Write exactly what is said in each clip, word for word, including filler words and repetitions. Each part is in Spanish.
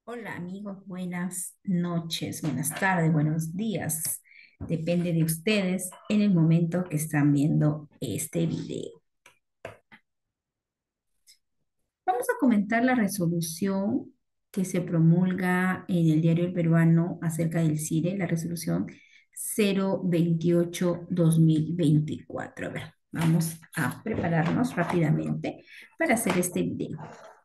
Hola amigos, buenas noches, buenas tardes, buenos días. Depende de ustedes en el momento que están viendo este video. Vamos a comentar la resolución que se promulga en el Diario El Peruano acerca del CIRE, la resolución cero veintiocho dos mil veinticuatro. A ver, vamos a prepararnos rápidamente para hacer este video.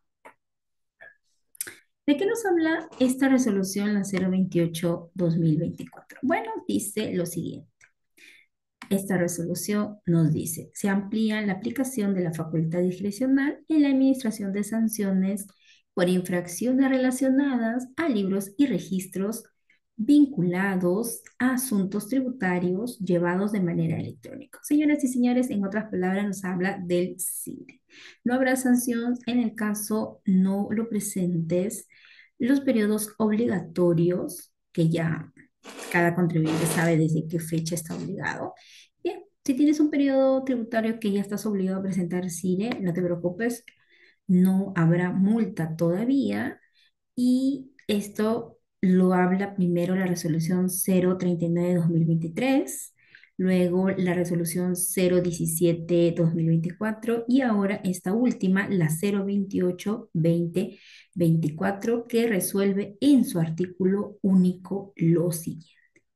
¿De qué nos habla esta resolución, la cero veintiocho dos mil veinticuatro? Bueno, dice lo siguiente. Esta resolución nos dice, se amplía la aplicación de la facultad discrecional en la administración de sanciones por infracciones relacionadas a libros y registros vinculados a asuntos tributarios llevados de manera electrónica. Señoras y señores, en otras palabras, nos habla del CIRE. No habrá sanción en el caso no lo presentes los periodos obligatorios, que ya cada contribuyente sabe desde qué fecha está obligado. Bien, si tienes un periodo tributario que ya estás obligado a presentar CIRE, no te preocupes, no habrá multa todavía. Y esto lo habla primero la resolución cero treinta y nueve dos mil veintitrés, luego la resolución cero diecisiete dos mil veinticuatro y ahora esta última, la cero veintiocho dos mil veinticuatro, que resuelve en su artículo único lo siguiente.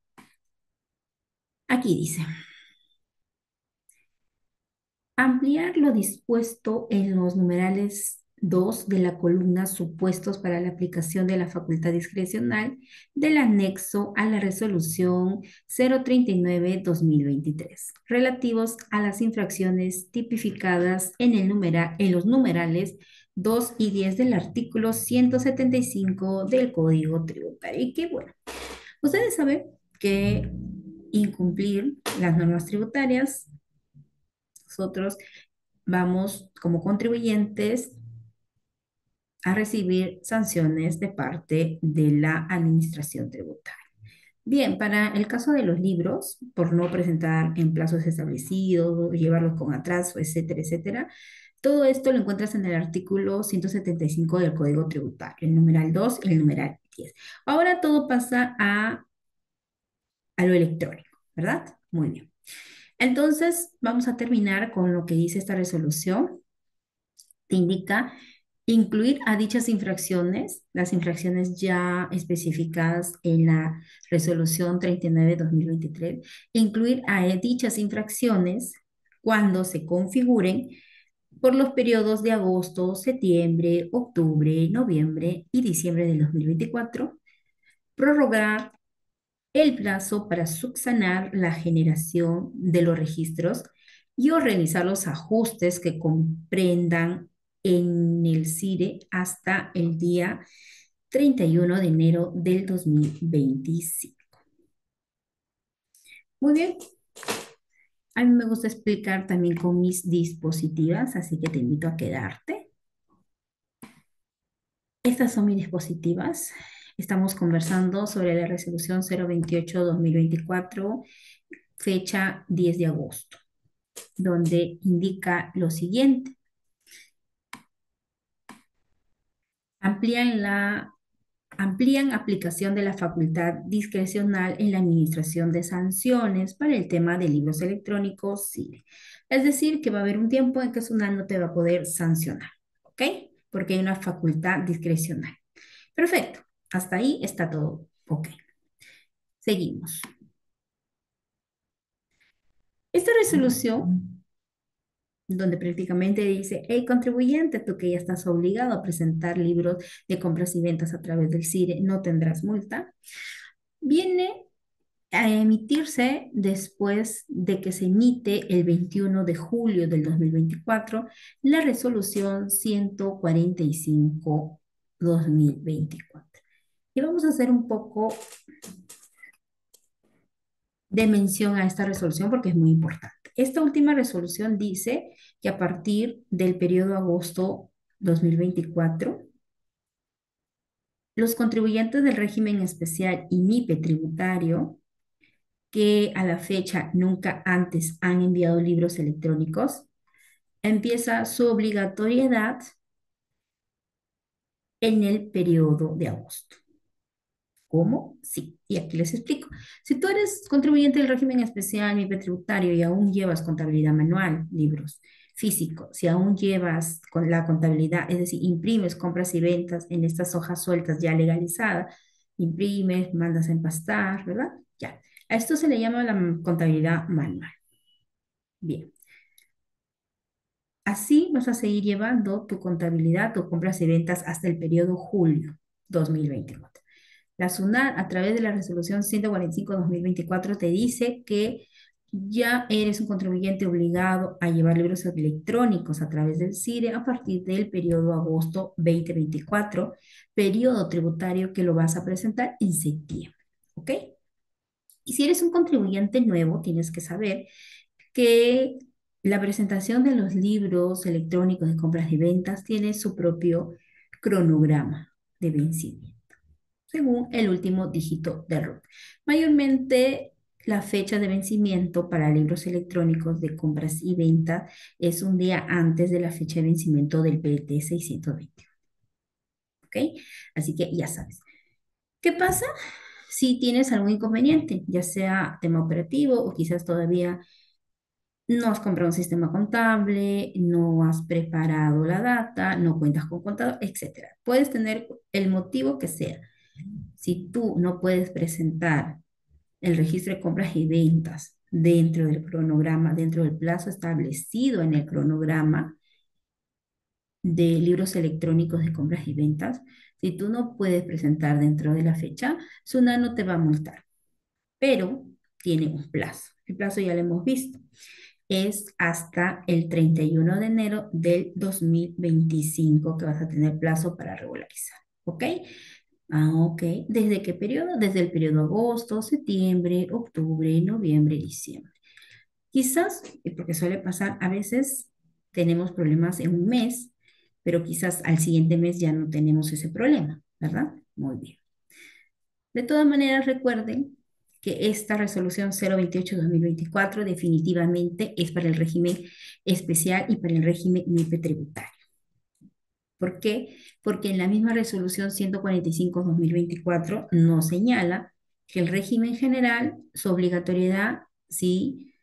Aquí dice, ampliar lo dispuesto en los numerales dos de la columna supuestos para la aplicación de la facultad discrecional del anexo a la resolución cero treinta y nueve dos mil veintitrés, relativos a las infracciones tipificadas en, el numera- en los numerales dos y diez del artículo ciento setenta y cinco del Código Tributario. Y que bueno, ustedes saben que incumplir las normas tributarias, nosotros vamos como contribuyentes a recibir sanciones de parte de la administración tributaria. Bien, para el caso de los libros, por no presentar en plazos establecidos, llevarlos con atraso, etcétera, etcétera, todo esto lo encuentras en el artículo ciento setenta y cinco del Código Tributario, el numeral dos y el numeral diez. Ahora todo pasa a, a lo electrónico, ¿verdad? Muy bien. Entonces, vamos a terminar con lo que dice esta resolución. Te indica incluir a dichas infracciones, las infracciones ya especificadas en la resolución treinta y nueve dos mil veintitrés, incluir a dichas infracciones cuando se configuren por los periodos de agosto, septiembre, octubre, noviembre y diciembre del dos mil veinticuatro, prorrogar el plazo para subsanar la generación de los registros y o realizar los ajustes que comprendan en el CIRE hasta el día treinta y uno de enero del dos mil veinticinco. Muy bien, a mí me gusta explicar también con mis dispositivas, así que te invito a quedarte. Estas son mis dispositivas. Estamos conversando sobre la resolución cero veintiocho dos mil veinticuatro, fecha diez de agosto, donde indica lo siguiente. Amplían la, amplían aplicación de la facultad discrecional en la administración de sanciones para el tema de libros electrónicos CIRE. Es decir, que va a haber un tiempo en que SUNAT no te va a poder sancionar, ¿ok? Porque hay una facultad discrecional. Perfecto, hasta ahí está todo, ok. Seguimos. Esta resolución, donde prácticamente dice, hey contribuyente, tú que ya estás obligado a presentar libros de compras y ventas a través del CIRE, no tendrás multa, viene a emitirse después de que se emite el veintiuno de julio del dos mil veinticuatro la resolución ciento cuarenta y cinco dos mil veinticuatro. Y vamos a hacer un poco de mención a esta resolución porque es muy importante. Esta última resolución dice que a partir del periodo agosto dos mil veinticuatro, los contribuyentes del régimen especial y MIPE tributario que a la fecha nunca antes han enviado libros electrónicos, empieza su obligatoriedad en el periodo de agosto. ¿Cómo? Sí, y aquí les explico. Si tú eres contribuyente del régimen especial I V A tributario y aún llevas contabilidad manual, libros físicos, si aún llevas con la contabilidad, es decir, imprimes compras y ventas en estas hojas sueltas ya legalizadas, imprimes, mandas a empastar, ¿verdad? Ya. A esto se le llama la contabilidad manual. Bien. Así vas a seguir llevando tu contabilidad, tus compras y ventas hasta el periodo julio dos mil veinticuatro. La SUNAT, a través de la resolución ciento cuarenta y cinco de dos mil veinticuatro, te dice que ya eres un contribuyente obligado a llevar libros electrónicos a través del CIRE a partir del periodo agosto dos mil veinticuatro, periodo tributario que lo vas a presentar en septiembre. ¿Ok? Y si eres un contribuyente nuevo, tienes que saber que la presentación de los libros electrónicos de compras y ventas tiene su propio cronograma de vencimiento, según el último dígito de R U C. Mayormente, la fecha de vencimiento para libros electrónicos de compras y ventas es un día antes de la fecha de vencimiento del P T seiscientos veinte. ¿Ok? Así que ya sabes. ¿Qué pasa si tienes algún inconveniente, ya sea tema operativo o quizás todavía no has comprado un sistema contable, no has preparado la data, no cuentas con contador, etcétera? Puedes tener el motivo que sea. Si tú no puedes presentar el registro de compras y ventas dentro del cronograma, dentro del plazo establecido en el cronograma de libros electrónicos de compras y ventas, si tú no puedes presentar dentro de la fecha, SUNAT no te va a multar, pero tiene un plazo. El plazo ya lo hemos visto. Es hasta el treinta y uno de enero del dos mil veinticinco que vas a tener plazo para regularizar. ¿Ok? Ah, ok. ¿Desde qué periodo? Desde el periodo agosto, septiembre, octubre, noviembre, diciembre. Quizás, eh, porque suele pasar, a veces tenemos problemas en un mes, pero quizás al siguiente mes ya no tenemos ese problema, ¿verdad? Muy bien. De todas maneras, recuerden que esta resolución cero veintiocho dos mil veinticuatro definitivamente es para el régimen especial y para el régimen I P E tributario. ¿Por qué? Porque en la misma resolución ciento cuarenta y cinco dos mil veinticuatro nos señala que el régimen general, su obligatoriedad, sí,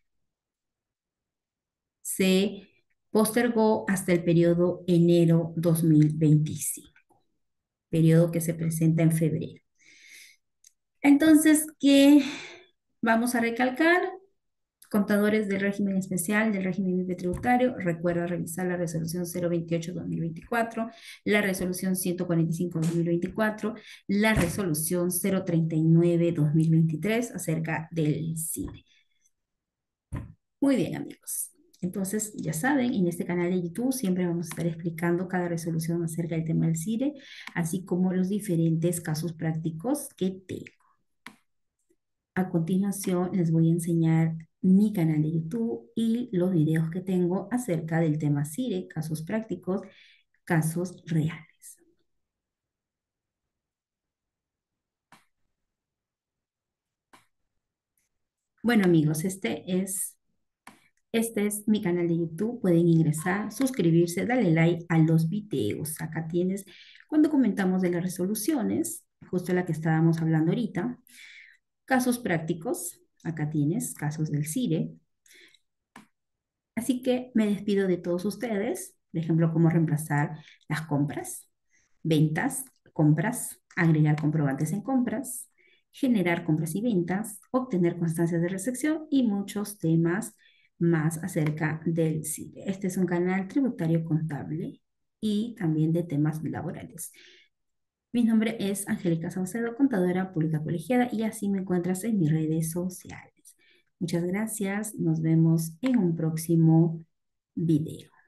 se postergó hasta el periodo enero dos mil veinticinco, periodo que se presenta en febrero. Entonces, ¿qué vamos a recalcar? Contadores del régimen especial, del régimen tributario, recuerda revisar la resolución cero veintiocho dos mil veinticuatro, la resolución ciento cuarenta y cinco dos mil veinticuatro, la resolución cero treinta y nueve dos mil veintitrés acerca del CIRE. Muy bien, amigos. Entonces, ya saben, en este canal de YouTube siempre vamos a estar explicando cada resolución acerca del tema del CIRE, así como los diferentes casos prácticos que tengo. A continuación, les voy a enseñar mi canal de YouTube y los videos que tengo acerca del tema CIRE, casos prácticos, casos reales. Bueno, amigos, este es, este es mi canal de YouTube. Pueden ingresar, suscribirse, darle like a los videos. Acá tienes cuando comentamos de las resoluciones, justo la que estábamos hablando ahorita. Casos prácticos, acá tienes casos del CIRE. Así que me despido de todos ustedes, por ejemplo, cómo reemplazar las compras, ventas, compras, agregar comprobantes en compras, generar compras y ventas, obtener constancias de recepción y muchos temas más acerca del CIRE. Este es un canal tributario contable y también de temas laborales. Mi nombre es Angélica Saucedo, contadora pública colegiada, y así me encuentras en mis redes sociales. Muchas gracias. Nos vemos en un próximo video.